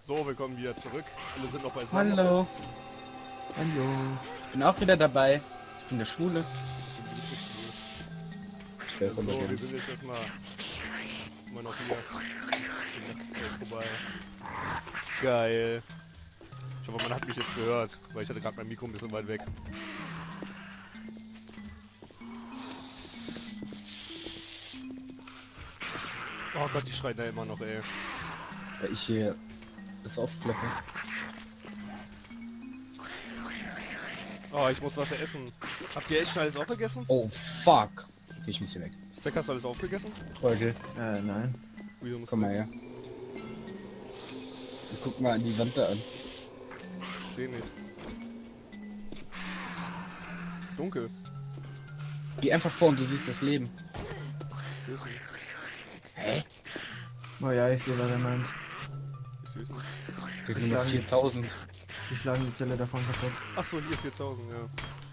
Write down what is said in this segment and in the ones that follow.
So, willkommen wieder zurück. Alle sind noch beisammen. Hallo. Hallo. Bin auch wieder dabei. In der Schule. Ich weiß So, aber wir gerne. sind jetzt erstmal immer noch hier. Die Nacht ist gleich vorbei. Geil. Ich hoffe, man hat mich jetzt gehört, weil ich hatte gerade mein Mikro ein bisschen weit weg. Oh Gott, die schreien da immer noch, ey. Weil ich hier das aufklappe. Oh, ich muss was essen. Habt ihr echt schon alles aufgegessen? Oh fuck. Okay, ich muss hier weg. Zack, hast du alles aufgegessen? Folge. Nein. Wieso musst Komm du? mal her. Und guck mal an die Wand da an. Ich seh nichts. Ist dunkel. Geh einfach vor und du siehst das Leben. Hä? Oh ja, ich sehe, was er meint. Ich seh's nicht. Wir sind noch 4000. Die schlagen die Zelle davon kaputt. Ach so, hier 4000, ja.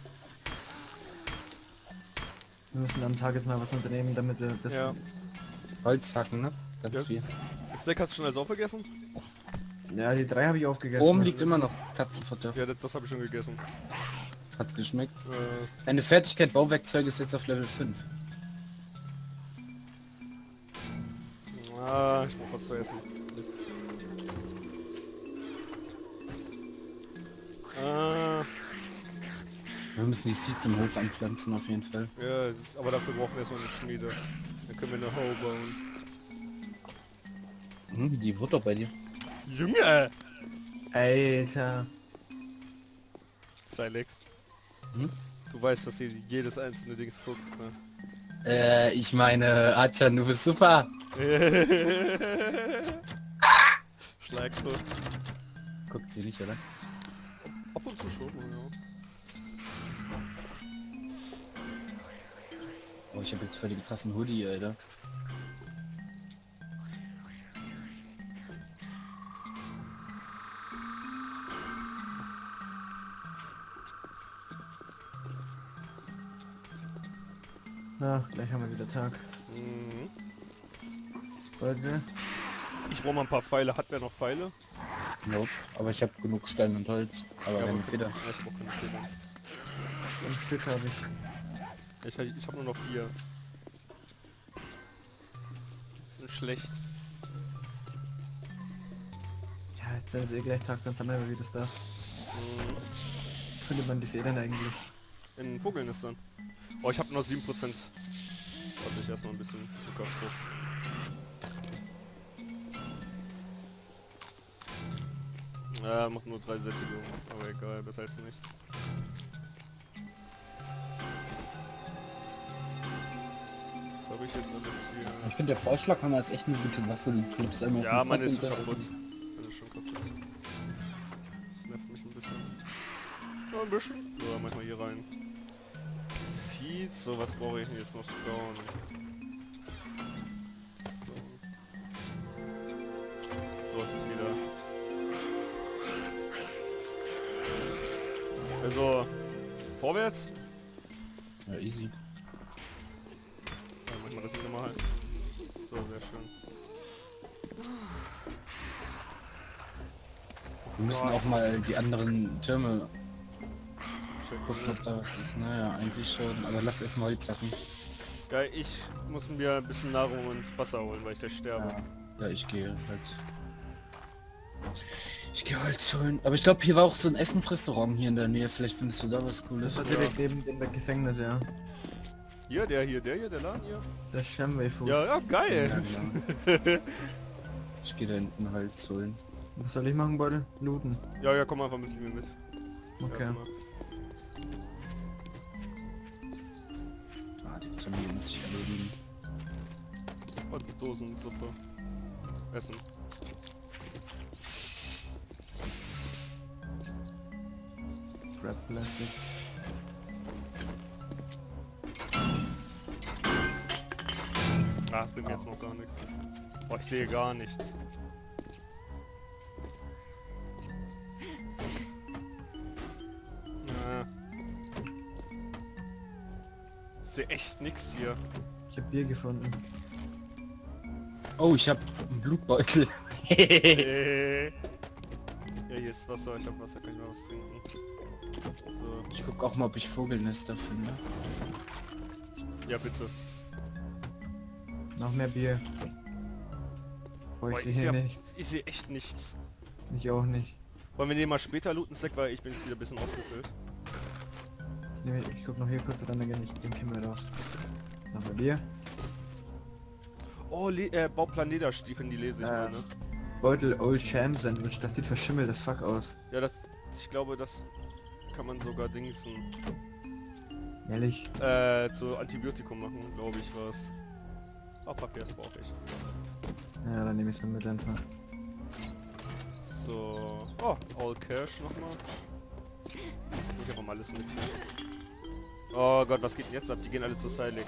Wir müssen am Tag jetzt mal was unternehmen, damit wir das... Ja. Holzhacken, ne? Ganz Ja. viel. Zack, hast du schon alles aufgegessen? Ja, die 3 habe ich aufgegessen. Oben liegt immer noch Katzenfutter. Ja, das habe ich schon gegessen. Hat's geschmeckt. Äh, Deine Fertigkeit Bauwerkzeug ist jetzt auf Level 5. ich brauch was zu essen. Mist. Wir müssen die Seeds im Hof anpflanzen auf jeden Fall. Ja, aber dafür brauchen wir erstmal eine Schmiede. Dann können wir eine Hoe bauen. Die wurde doch bei dir. Junge! Alter. Silex. Hm? Du weißt, dass sie jedes einzelne Dings guckt, ne? Ich meine, Achan, du bist super. Schlag so. Guckt sie nicht, oder? Ab und zu schon, ja. Oh, ich habe jetzt voll den krassen Hoodie, Alter. Na, gleich haben wir wieder Tag. Mhm. Folge. Ich brauche mal ein paar Pfeile. Hat wer noch Pfeile? Nope. Aber ich habe genug Stein und Holz. Aber Ja, keine aber- Feder. Ja, ich brauche keine Federn. Ein Stück habe ich. Ich habe nur noch 4. Die sind schlecht. Ja, jetzt ist eh gleich Tag, dann sammeln wir wieder Stuff. Mhm. Findet man die Federn eigentlich? In Vogelnestern. Oh, ich habe noch 7%. Warte, ich erstmal ein bisschen Zuckerfrucht. Ja, macht nur 3 Sättigungen. Aber egal, besser als nichts. Was habe ich jetzt alles hier? Ich finde, der Vorschlaghammer ist echt eine gute Waffe. Du klebst einmal Ja, auf den meine Kopf ist schon und dann- kaputt. Meine ist schon kaputt. Das nervt mich ein bisschen. Ja, ein bisschen. So, mach mal hier rein. Seeds, so was brauche ich denn jetzt noch? Stone. Stone. So, was ist wieder? Also, vorwärts. Ja, easy. Dann machen wir das hier nochmal halt. So, sehr schön. Wir müssen auch mal die anderen Türme gucken, Checken. ob da was ist. Naja, eigentlich schon. Aber lass erstmal Holz hacken. Geil, ich muss mir ein bisschen Nahrung und Wasser holen, weil ich gleich sterbe. Ja, ich gehe halt. Ich gehe Holz holen. Aber ich glaube, hier war auch so ein Essensrestaurant hier in der Nähe. Vielleicht findest du da was Cooles. Das war direkt neben dem Gefängnis, ja. Hier, der Laden hier. Der Shamway Food. Ja, Ja, geil. genau. Ich gehe da hinten Holz holen. Was soll ich machen, Beutel? Looten. Ja, komm einfach mit mir mit. Okay. Erstmal. Die Zombie muss ich erledigen. Und Dosensuppe. Essen. Scrap Plastics. Ach, bringt mir jetzt noch gar nichts. Boah, ich sehe gar nichts. Ich sehe echt nichts hier. Ich habe Bier gefunden. Oh, ich habe einen Blutbeutel. hier ist Wasser, ich hab Wasser, kann ich mal was trinken. So, Ich guck auch mal, ob ich Vogelnester finde. ja bitte. Noch mehr Bier. Oh, ich Boah, sehe hier nichts. ich sehe echt nichts. Ich auch nicht. Wollen wir den mal später looten, Stack, weil ich bin jetzt wieder ein bisschen aufgefüllt. Ich guck noch hier kurz, dann gehe ich den Kimmel raus. Noch mehr Bier. Oh, Bauplan Lederstiefeln, die lese ich mal, ne? Beutel Old Sham Sandwich, das sieht verschimmelt das Fuck aus. Ja, ich glaube, das kann man sogar dingsen. Ehrlich? Zu Antibiotikum machen, glaube ich, was. Oh, Papier, das brauche ich. Ja, dann nehme ich es mal mit einfach. So. Oh, All Cash nochmal. Ich habe mal alles mit. Oh Gott, was geht denn jetzt ab? Die gehen alle zu Silex.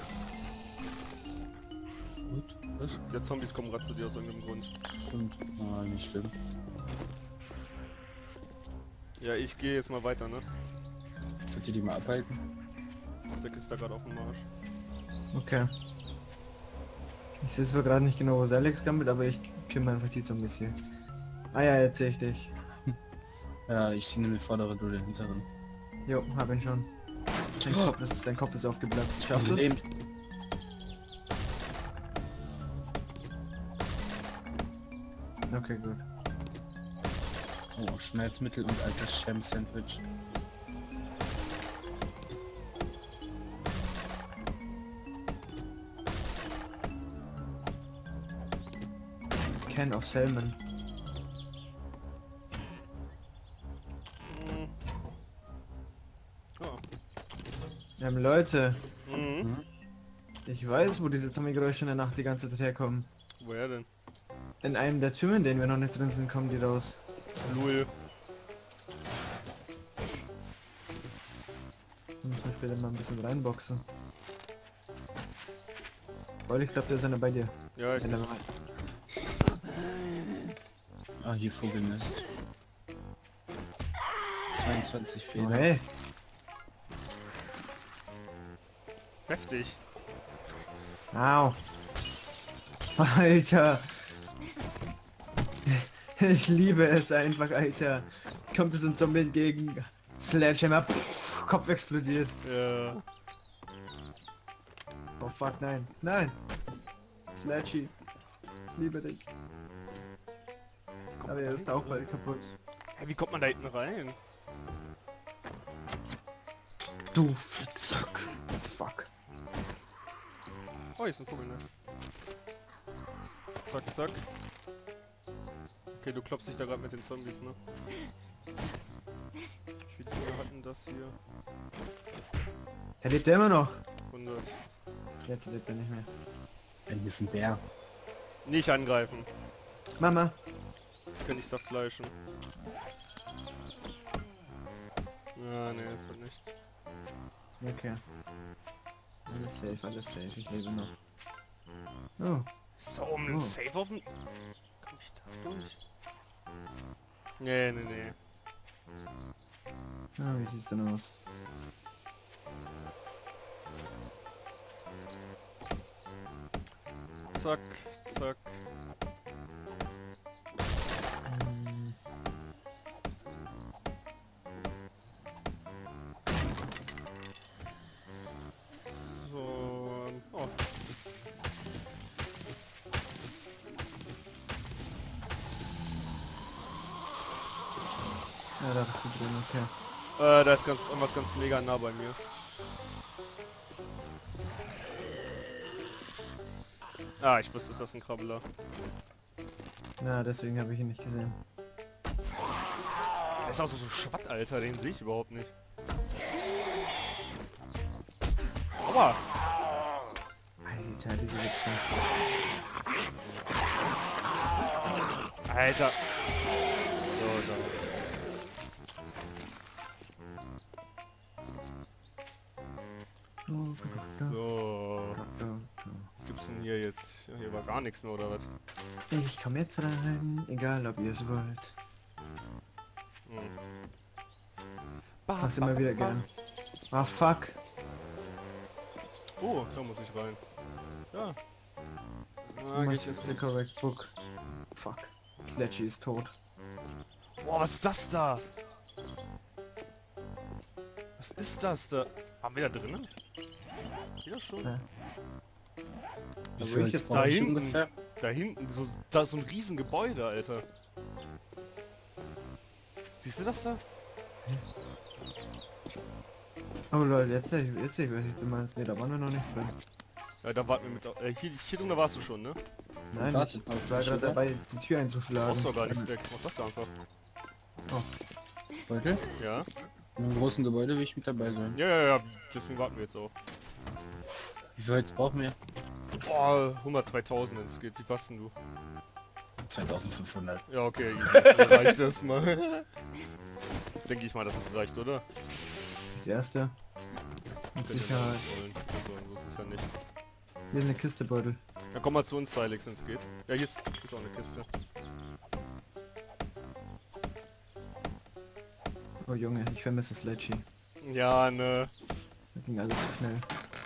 Gut, was? Die Zombies kommen gerade zu dir aus irgendeinem Grund. Stimmt. Ah, nicht schlimm. Ja, ich gehe jetzt mal weiter, ne? Könnt ihr die mal abhalten? Stack ist da gerade auf dem Marsch. Okay. Ich sehe zwar gerade nicht genau, wo Alex gammelt, aber ich kimme einfach die Zombies hier. Ah ja, jetzt sehe ich dich. Ja, ich nehme den vorderen, du den hinteren. Jo, hab ihn schon. Sein Kopf ist aufgeplatzt. Schaffst du's? Lebt. Okay, gut. Oh, Schmerzmittel und altes Sham-Sandwich. Can of Salmon. Oh. Leute, Mhm. ich weiß, wo diese Zombie-Geräusche in der Nacht die ganze Zeit herkommen. Woher denn? In einem der Türme, in denen wir noch nicht drin sind, kommen die raus. Lul. Da müssen wir später mal ein bisschen reinboxen. Weil ich glaube, der ist einer bei dir. Ja, ich In sehe. der Wahrheit. Ah, hier Vogelnest. 22 Oh, Fehler. hey. Heftig. Au. Alter. Ich liebe es einfach, Alter. Kommt es ein Zombie entgegen. Sledgehammer. Pff, Kopf explodiert. Ja. Oh fuck, nein. Nein. Sledgy. Ich liebe dich. Aber er ist auch bald kaputt. Hä, wie kommt man da hinten rein? Du Fitzsack. Fuck. Oh, hier ist ein Vogelnest. Zack, zack. Okay, du klopfst dich da gerade mit den Zombies, ne? Wie viele hatten das hier? Er lebt ja immer noch. 100. Jetzt lebt er nicht mehr. Ein bisschen Bär. Nicht angreifen. Mama. Ich kann nicht zerfleischen. Ja, nee, das wird nichts. Okay. Alles safe, ich lebe noch. Oh, Ist da oben ein Oh. Safe auf dem... Komm ich da durch? Nee, nee, nee. ah, wie sieht's denn aus? Zack, zack. Hm, So, oh. ja, da bist du drin, okay. Da ist irgendwas ganz mega nah bei mir. Ah, ich wusste, das ist ein Krabbeler. Ja, deswegen habe ich ihn nicht gesehen. Der ist auch so schwatt, Alter, den sehe ich überhaupt nicht. Aua! Alter, diese Wichser. Alter! So, so. Was gibt's denn hier jetzt? Ja, hier war gar nichts mehr, oder was? Ich komm jetzt rein, egal ob ihr es wollt. Hm. Mach's immer wieder gern. Ah, fuck. Oh, da muss ich rein. Ja. Du Ah, geht machst jetzt jetzt the nicht. correct book. Fuck. Sledgy ist tot. Boah, was ist das da? Was ist das da? Haben wir da drinnen? Wieder schon? Ja. Wie Also viel ich jetzt Da brauche ich hinten. ungefähr? Da hinten, so, da ist so ein Riesengebäude, Alter. Siehst du das da? Oh Leute, jetzt weiß ich, was du meinst. Ne, da waren wir noch nicht drin. Ja, da warten wir mit. Hier drin, da warst du schon, ne? Nein, Wartet ich mal auf war mich, gerade oder? dabei, die Tür einzuschlagen. Brauchst du gar nicht, Stack. Mach das da einfach. Beutel? Ja? In einem großen Gebäude will ich mit dabei sein. Ja. Deswegen warten wir jetzt auch. Wie viel Holz brauchen wir? Boah, 100, 2000, wenn es geht. Wie fast denn du? 2500. Ja, okay. Dann reicht das mal. Denke ich mal, dass es reicht, oder? Das erste. Mit Könnte Sicherheit. ja wollen. Also, so ist es ja nicht. Hier ist eine Kiste, Beutel. Ja, komm mal zu uns, Silex, wenn es geht. Ja, hier ist auch eine Kiste. Oh Junge, ich vermisse Sledgy. Ja, ne. Das ging alles zu schnell.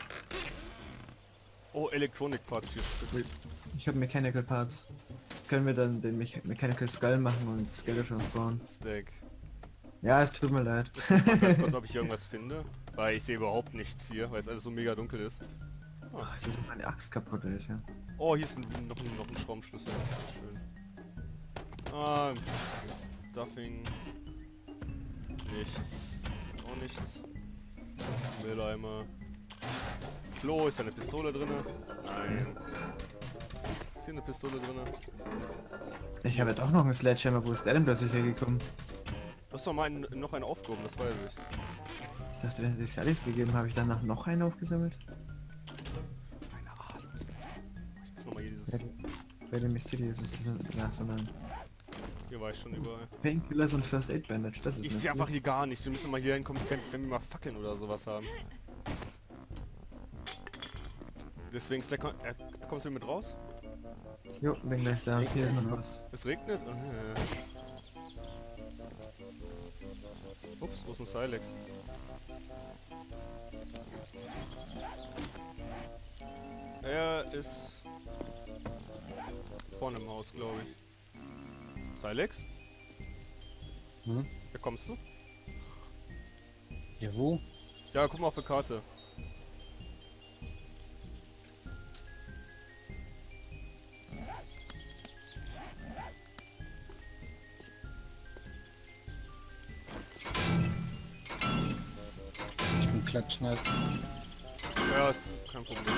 Oh, Electronic Parts hier. Ich habe Mechanical Parts. Jetzt können wir dann den Mechanical Skull machen und Skeletons bauen. Stack. Ja, es tut mir leid. Mal ganz kurz, ob ich hier irgendwas finde. Weil ich sehe überhaupt nichts hier, weil es alles so mega dunkel ist. Oh, es ist meine Axt kaputt, Alter. Oh, hier ist noch ein Schraubenschlüssel. Schön. Ah, Stuffing. Nichts. Auch nichts. Mülleimer. Klo, ist da eine Pistole drin? Nein. Ist hier eine Pistole drin? Ich habe jetzt auch noch einen Sledgehammer. Wo ist der denn plötzlich hergekommen? Du hast doch mal noch einen aufgehoben, das weiß ich. Ich dachte, der hätte ich alles gegeben. Habe ich danach noch einen aufgesammelt? Keine Ahnung. Ich muss nochmal hier dieses... Bei dem Mysterious ist das... Ja, so nein. Hier war ich schon überall. Painkillers und First Aid Bandage, das ist Ich sehe einfach hier gar nichts. Wir müssen mal hier hinkommen, wenn wir mal Fackeln oder sowas haben. Deswegen ist der... kommst du mit raus? Jo, bin gleich da. Hier ist noch was. Es regnet? Oh, ja. Ups, wo ist ein Silex? Er ist vorne im Haus, glaube ich. Silex? Hm? Da kommst du? Ja, wo? Ja, guck mal auf die Karte. Ich bin klatschnass. Ja, ist kein Problem.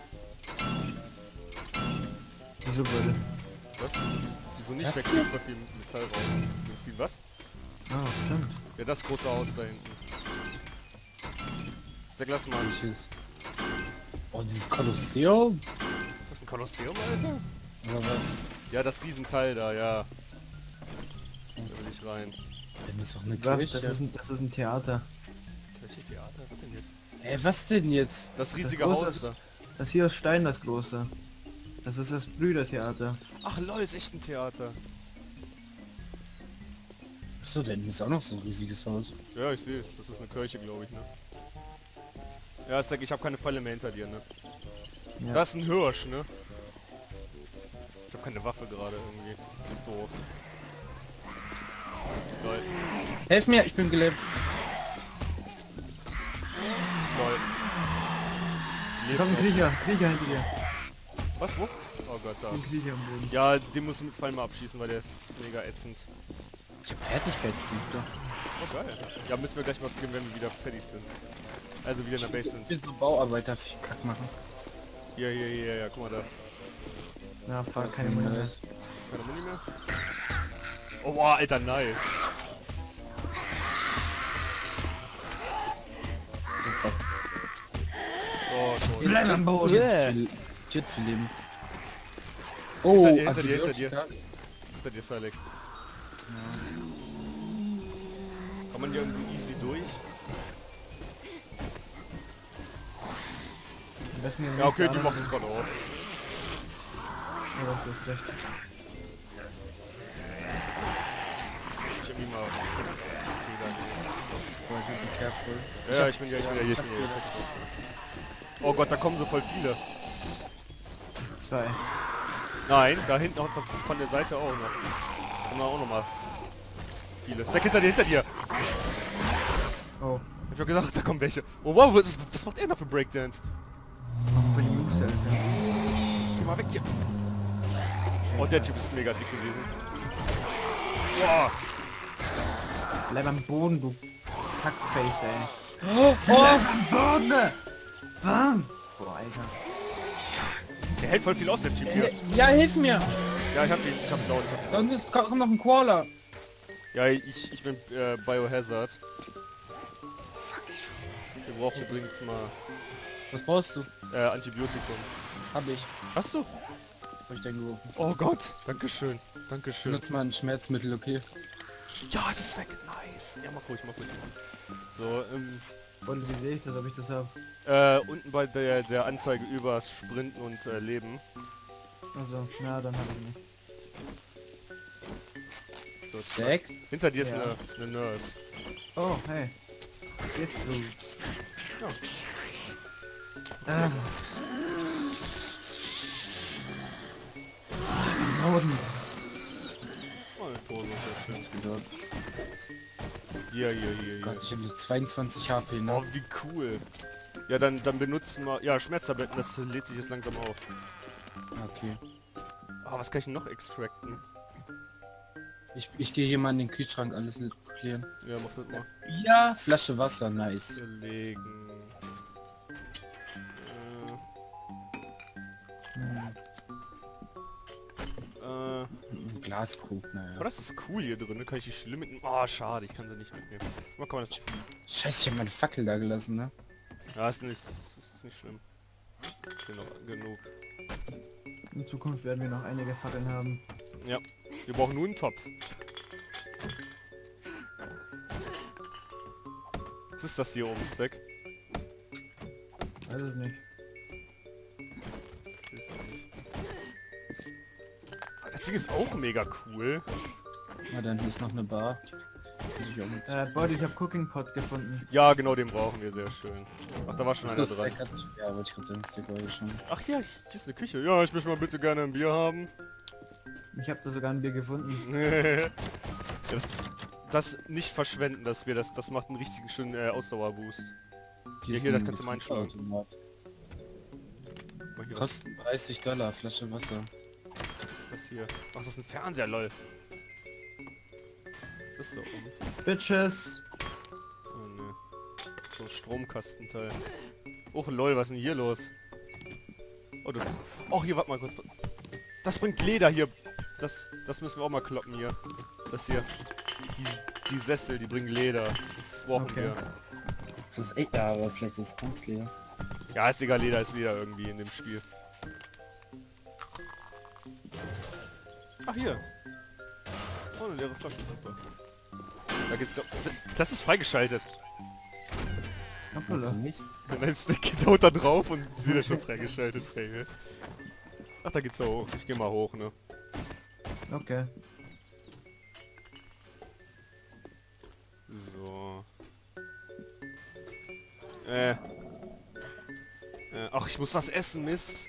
Wieso würde? Was? Wieso nicht? Das Da hier? kriegt voll viel Metall raus. Wir ziehen was? Ah, stimmt. Ja, das große Haus da hinten. Sag, lass mal. Welches? Oh, dieses Kolosseum? Ist das ein Kolosseum, Alter? Oder was? Ja, das Riesenteil da, ja. Da will ich rein. Dann ist doch eine Ja, Kirche. das ist ein Theater. Kirche, Theater, was denn jetzt? Was denn jetzt? Das riesige große Haus ist- da. Das hier aus Stein, das große. Das ist das Brüdertheater. Ach lol, ist echt ein Theater. Achso, da hinten ist auch noch so ein riesiges Haus. Ja, ich sehe es. Das ist eine Kirche, glaube ich, ne? Ja, Stack, ich habe keine Falle mehr hinter dir, ne? Ja. Das ist ein Hirsch, ne? Ich habe keine Waffe gerade irgendwie. Das ist doof. Lol, Helf mir, ich bin gelähmt. lol. Lebt Komm, ein noch. Kriecher hinter dir. Was, wo? Oh Gott, da. Ein Kriecher am Boden. Ja, den musst du mit Pfeil mal abschießen, weil der ist mega ätzend. Ich hab Fertigkeitspunkte. Oh geil. Ja, müssen wir gleich was geben, wenn wir wieder fertig sind. Also wieder in der Base sind. Ich will so Bauarbeiter für Kack machen. Hier, ja, guck mal da. Na, fuck, Das keine ist Muni. nice. Keine Muni mehr? Oh, wow, Alter, nice. Oh, fuck. Oh, toll. Bleib am Boden. Tiert zu leben. Oh, Hinter dir, hinter dir. Antibiotika. Hinter dir, Silex. Kann man hier irgendwie easy durch? Am besten hier Ja, okay, nicht die da machen es gerade auf. Ja, das ist recht. Ich irgendwie mal. Leute, be careful. Ja, ich bin ja hier. Oh Gott, da kommen so voll viele. 2. Nein, da hinten auch von der Seite auch noch. Können wir auch noch mal viele. Stack hinter dir! Oh, Hab ich doch gesagt, da kommen welche. Oh wow, was macht er da für Breakdance? für die Moves, Alter. Geh mal weg hier. Oh, der Typ ist mega dick gewesen. Boah. Bleib am Boden, du Kackface, ey. Oh, Bleib am Boden! Warm! Boah, Alter. Der hält voll viel aus, der Typ hier. ja, hilf mir! Ja, ich hab ihn down. Da unten kommt noch ein Koala. Ja, ich bin Biohazard. Wir brauchen übrigens mal Was brauchst du? Antibiotikum. Hab ich. Hast du? Hab ich dann gerufen. Oh Gott, dankeschön. Dankeschön. Benutz mal ein Schmerzmittel, okay? Ja, das ist weg. Nice. Ja, mach ruhig. So, Und wie sehe ich das, ob ich das habe? unten bei der Anzeige über Sprinten und Leben. Also, na, dann habe ich nicht. So, Stack? hinter dir ist Ja. eine Nurse. Oh, hey. Geht's gut. Ja. Boden. Oh, eine Dose, sehr schön. Gedauert. Hier. Gott, ich hab nur 22 HP, ne? Oh, wie cool. Ja, dann benutzen wir... Ja, Schmerztabletten, das lädt sich jetzt langsam auf. Okay. Ah, was kann ich denn noch extracten? Ich gehe hier mal in den Kühlschrank alles klären. Ja, mach das mal. Ja, Flasche Wasser, nice. Überlegen. Ein Glaskrug, naja. Oh, das ist cool hier drin. Ne? Kann ich die schlimm mitnehmen? Oh, schade, ich kann sie nicht mitnehmen. Mal kann man das... Scheiße, ich hab meine Fackel da gelassen, ne? Ja, ist nicht schlimm. Ist hier noch genug. In Zukunft werden wir noch einige Fackeln haben. Ja, wir brauchen nur einen Topf. Was ist das hier oben, Stack? Weiß es nicht. Das ist auch nicht. Ah, das Ding ist auch mega cool. Na, dann hier ist noch eine Bar. Muss ich auch mit. Body, ich habe Cooking Pot gefunden. Ja, genau, den brauchen wir, sehr schön. Ach, da war schon einer Stack dran. hat- Ja, wollte ich gerade sagen, Stack war hier schon. Ach ja, hier ist eine Küche. Ja, ich möchte mal bitte gerne ein Bier haben. Ich habe da sogar ein Bier gefunden. das nicht verschwenden, dass wir das macht einen richtigen schönen Ausdauerboost. Ja, ist hier, das ein kannst du mal einschlagen. Getränkeautomat. Mal hier, was Kostet $30, Flasche Wasser. ist das hier? Ach, das ist ein Fernseher, lol. Was ist da oben? Bitches! Oh ne. So ein Stromkastenteil. Oh lol, was ist denn hier los? Oh, das ist... Oh, hier, warte mal kurz. Das bringt Leder hier. Das müssen wir auch mal kloppen hier. Das hier. Die Sessel, die bringen Leder. Das brauchen Okay. wir. Das ist echt, ja, aber vielleicht ist es ganz leer. Ja, ist egal, Leder ist Leder irgendwie in dem Spiel. Ach, hier. Oh, eine leere Flasche, super. Da geht's doch... Das ist freigeschaltet. Hoppala. nicht? Und dann ist der Kind haut da drauf und sie ist schon freigeschaltet, Fail. Ach, da geht's ja hoch. Ich geh mal hoch, ne? Okay. So. Ach, ich muss was essen, Mist.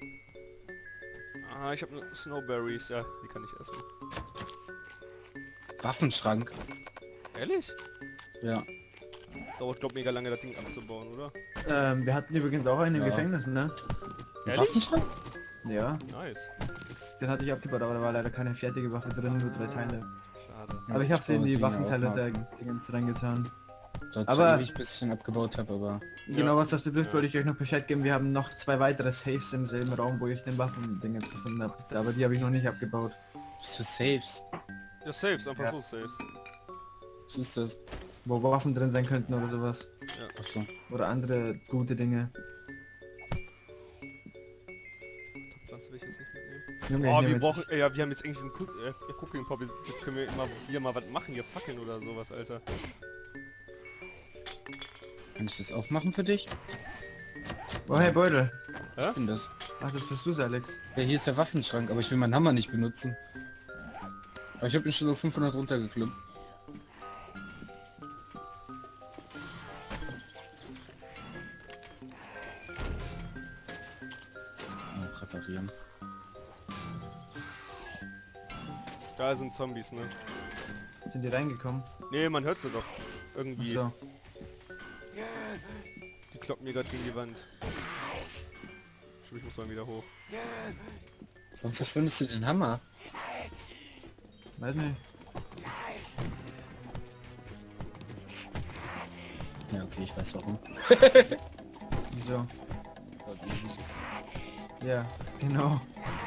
Ah, ich habe nur Snowberries. Ja, die kann ich essen. Waffenschrank. Ehrlich? Ja. Dauert, glaub mega lange, das Ding abzubauen, oder? Wir hatten übrigens auch einen im Ja. Gefängnis, ne? Ein Ehrlich? Waffenschrank? Ja. Nice. Den hatte ich abgebaut, aber da war leider keine fertige Waffe drin, nur 3 Teile. Schade. Aber ich habe sie in die Dinge Waffenteile auch der mal. Dingens reingetan. Dort Aber- aber ich ein bisschen abgebaut habe, aber Genau, was das betrifft, Ja. wollte ich euch noch Bescheid geben. Wir haben noch 2 weitere Safes im selben Raum, wo ich den Waffendingens gefunden habe. Aber die habe ich noch nicht abgebaut. bist du Saves? Ja, Saves, einfach Ja. so Saves. Was ist das? Wo Waffen drin sein könnten oder sowas. Achso. Oder andere gute Dinge. Pflanze will ich jetzt nicht mitnehmen. Junge, Oh, ich wir nehme brauchen... Ja, wir haben jetzt eigentlich einen Cooking Pop. Jetzt können wir immer wieder mal was machen. Hier Fackeln oder sowas, Alter. Kann ich das aufmachen für dich? Oh, hey Beutel. Ich bin das. Ach, das bist du, Alex. Ja, hier ist der Waffenschrank, aber ich will meinen Hammer nicht benutzen. Aber ich habe ihn schon auf 500 runtergeklippt. Oh, reparieren. Da sind Zombies, ne? Sind die reingekommen? Nee, man hört sie doch. Irgendwie. So. Die kloppen mir gerade gegen die Wand. Ich muss mal wieder hoch. Warum verschwindest du den Hammer? Weiß nicht. Ja, okay, ich weiß warum. Wieso? Ja, genau.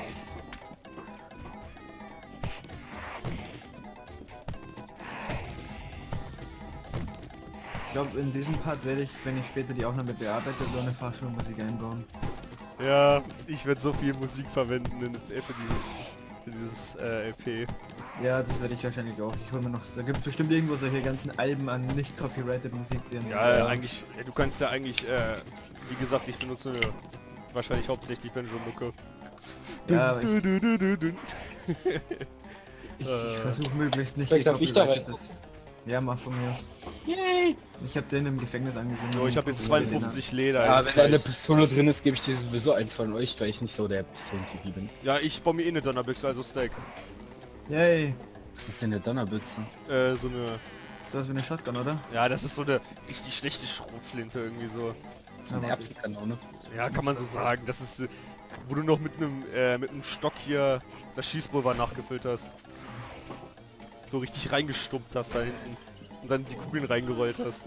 Ich glaube, in diesem Part werde ich, wenn ich später die Aufnahme bearbeite, so eine Fahrschulmusik einbauen. Ja, ich werde so viel Musik verwenden für dieses LP. Ja, das werde ich wahrscheinlich auch. Ich hole mir noch, da gibt es bestimmt irgendwo solche ganzen Alben an nicht copyrighted Musik drin. Ja, eigentlich, du kannst ja eigentlich, wie gesagt, ich benutze wahrscheinlich hauptsächlich Banjo-Mucke. Ja, aber Du, du, du, du, du. ich versuche möglichst nicht. Vielleicht darf ich da rein. gecopyrighted das- Ja, mach von mir aus. Yay! Ich habe den im Gefängnis angesehen. So, ich habe jetzt 52 Leder. Ja, jetzt wenn da eine reicht's. Pistole drin ist, gebe ich dir sowieso einen von euch, weil ich nicht so der Pistolentyp bin. Ja, ich baue mir eh eine Donnerbüchse, also Stack. Yay. Was ist denn eine Donnerbüchse? So eine... So was wie eine Shotgun, oder? Ja, das ist so eine richtig schlechte Schrotflinte irgendwie so. Eine Erbsenkanone. Ja, kann man so sagen. Das ist, wo du noch mit einem Stock hier das Schießpulver nachgefüllt hast. So richtig reingestuppt hast da hinten. Und dann die Kugeln reingerollt hast.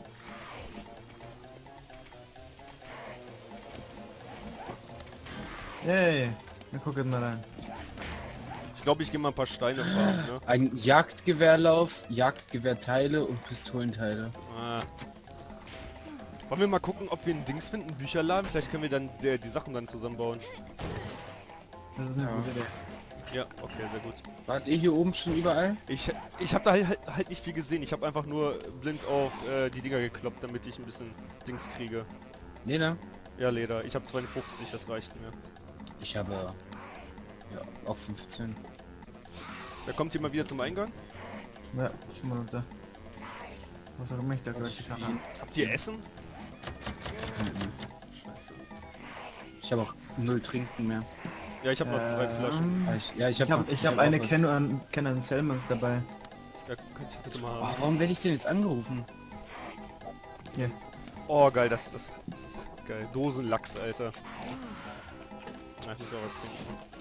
Yay. Wir gucken mal rein. Ich glaube, ich gehe mal ein paar Steine farmen, ne? Ein Jagdgewehrlauf, Jagdgewehrteile und Pistolenteile. Ah. Wollen wir mal gucken, ob wir ein Dings finden, einen Bücherladen? Vielleicht können wir dann die Sachen dann zusammenbauen. Das ist eine Ja. gute Idee. Ja, okay, sehr gut. Wart ihr hier oben schon überall? Ich habe da halt nicht viel gesehen. Ich habe einfach nur blind auf die Dinger gekloppt, damit ich ein bisschen Dings kriege. Lena? Ja, Leder. Ich habe 52, das reicht mir. Ich habe ja auch 15. Da kommt jemand wieder zum Eingang. Ja, ich mal runter. Was auch immer ich da gerade Ich, getan habe. Habt ihr Essen? Mhm. Scheiße. Ich habe auch 0 Trinken mehr. Ja, ich habe noch 3 Flaschen. Ich Ich hab eine Canon Salmons dabei. Ja, kann ich bitte mal Oh, haben. warum werde ich denn jetzt angerufen? Hier. Oh, geil, das ist geil. Dosenlachs, Alter. Ah, ich muss auch was trinken.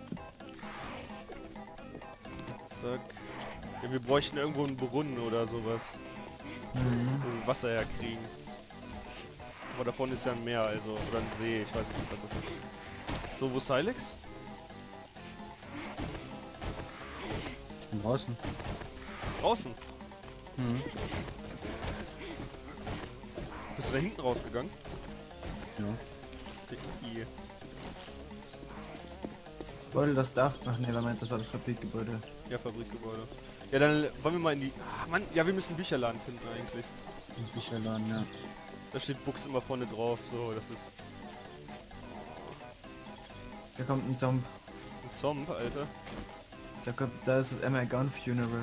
Zack. Ja, wir bräuchten irgendwo einen Brunnen oder sowas. Mhm. Wo wir Wasser herkriegen. Aber davon ist ja ein Meer, also. Oder ein See, ich weiß nicht, was das ist. So, wo ist Silex? Ich bin draußen. Ist draußen. Mhm. Bist du da hinten rausgegangen? Ja. Hier. Beutel, das darf. Ach nee, das war das Fabrikgebäude. Ja, Fabrikgebäude. Ja, dann wollen wir mal in die... Ach, Mann, ja, wir müssen einen Bücherladen finden eigentlich. Im Bücherladen, ja. Da steht Books immer vorne drauf, so, das ist Da kommt ein Zomb. ein Zomb, Alter. Da ist das Emma Gun Funeral.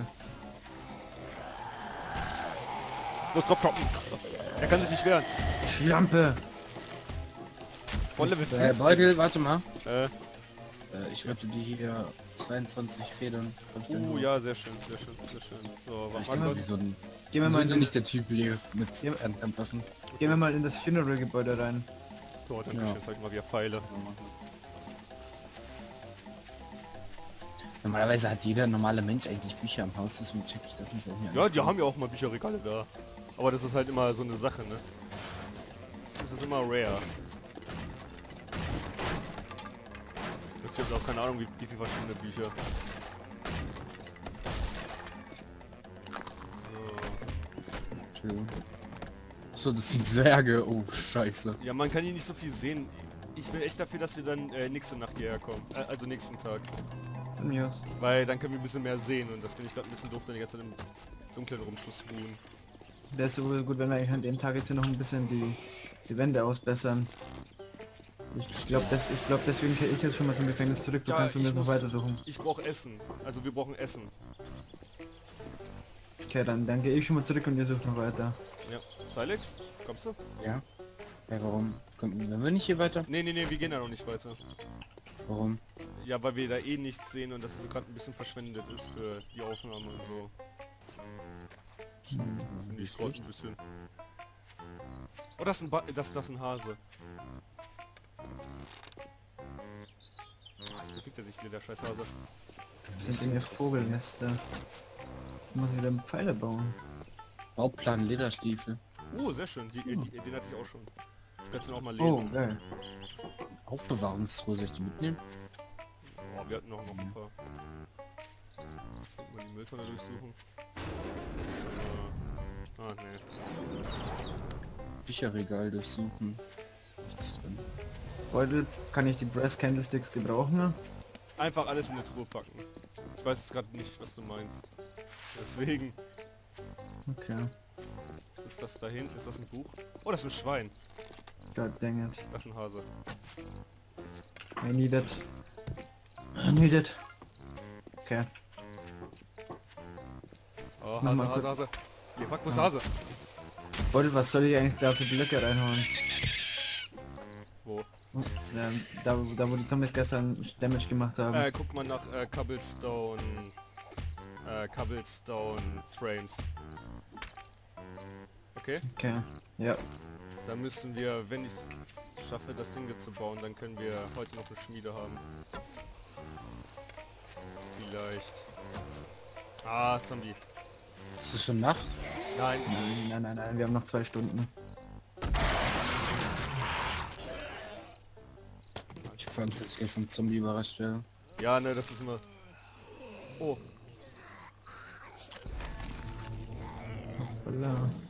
Los, drauf kloppen! Er kann sich nicht wehren. Schlampe! Voll Level 5. Beutel, warte mal. Äh, Ich würde die hier 22 Federn. ja, sehr schön, sehr schön, sehr schön. So, Ich warte bin mal wie kurz. so ein... Gehen wir mal in sowieso nicht der das, Typ hier mit Ja. Fernkampfwaffen. gehen wir mal in das Funeral-Gebäude rein. So, dann Ja. jetzt habe ich mal wieder Pfeile. Normalerweise hat jeder normale Mensch eigentlich Bücher im Haus, deswegen check ich das nicht. Auch hier Ja, alles die drin. haben ja auch mal Bücherregale da. Aber das ist halt immer so eine Sache, ne? Das ist immer rare. Das ist jetzt auch keine Ahnung, wie viele verschiedene Bücher. So. Entschuldigung. So, das sind Särge. Oh, scheiße. Ja, man kann hier nicht so viel sehen. Ich will echt dafür, dass wir dann nächste Nacht hierher kommen. Also nächsten Tag. Von mir aus. Weil dann können wir ein bisschen mehr sehen und das finde ich gerade ein bisschen doof, dann die ganze Zeit im Dunkeln rumzuswoonen. Wäre es so gut, wenn wir eigentlich an dem Tag jetzt hier noch ein bisschen die Wände ausbessern. Ich glaube, deswegen kehre ich jetzt schon mal zum Gefängnis zurück. Du Ja, kannst von mir ich noch muss- weitersuchen. Ich brauche Essen. Also wir brauchen Essen. Okay, dann gehe ich schon mal zurück und ihr sucht noch weiter. Ja. Silex, kommst du? Ja? Ja, warum? Wenn wir nicht hier weiter? Nee, wir gehen da noch nicht weiter. Warum? Ja, weil wir da eh nichts sehen und das gerade ein bisschen verschwendet ist für die Aufnahme und so. Finde ich gerade ein bisschen. Oh, das ist das ist ein Hase. Jetzt bewegt er sich wieder, der scheiß Hase. Das sind Dinge Vogelnester. Ich muss wieder Pfeile bauen. Bauplan Lederstiefel. Oh, sehr schön. Den hatte ich auch schon. Du kannst ihn auch mal Oh, lesen. geil. Aufbewahrungstruhe, soll ich die mitnehmen? Oh, wir hatten auch noch ein paar. Mal die Mülltonne durchsuchen. So. Ah, nee. Bücherregal durchsuchen. Nichts drin. Beutel, kann ich die Brass Candlesticks gebrauchen? Einfach alles in eine Truhe packen. Ich weiß jetzt gerade nicht, was du meinst. Deswegen. Okay. Ist das da hinten? Ist das ein Buch? Oh, das ist ein Schwein. God dang it. Das ist ein Hase. I need it. I need it. Okay. Oh, Mach mal Hase, kurz. Hase, Hase. Hier, pack, wo ist der Hase? Beutel, was soll ich eigentlich da für Blöcke reinhauen? Wo? Da wo die Zombies gestern Damage gemacht haben. Guck mal nach Cobblestone. Cobblestone Frames. Okay? Okay. Ja. Da müssen wir, wenn ich es schaffe, das Ding hier zu bauen, dann können wir heute noch eine Schmiede haben. Vielleicht. Ah, Zombie. Ist es schon Nacht? Nein, ist nicht. Nein, wir haben noch 2 Stunden. Ich hoffe, dass ich gleich vom Zombie überrascht werde. Ja, ne, das ist immer. Oh, Hoppala.